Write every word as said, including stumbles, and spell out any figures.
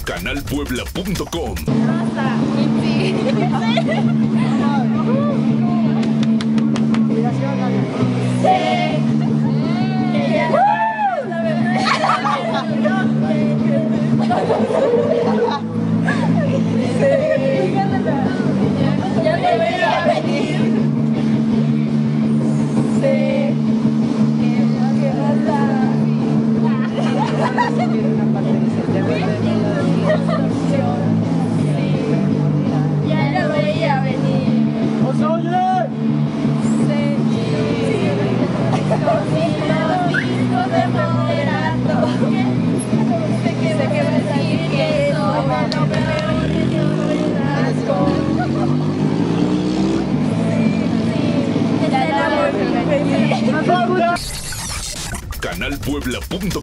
canal puebla punto com. Rosa. Sí. Ya debería venir. Sí. Ya lo veía venir. ¡No se oye! De moderato. Sé que va a decir que soy malo, pero yo soy asco. Sí, sí, ya la volví a venir. canal puebla punto com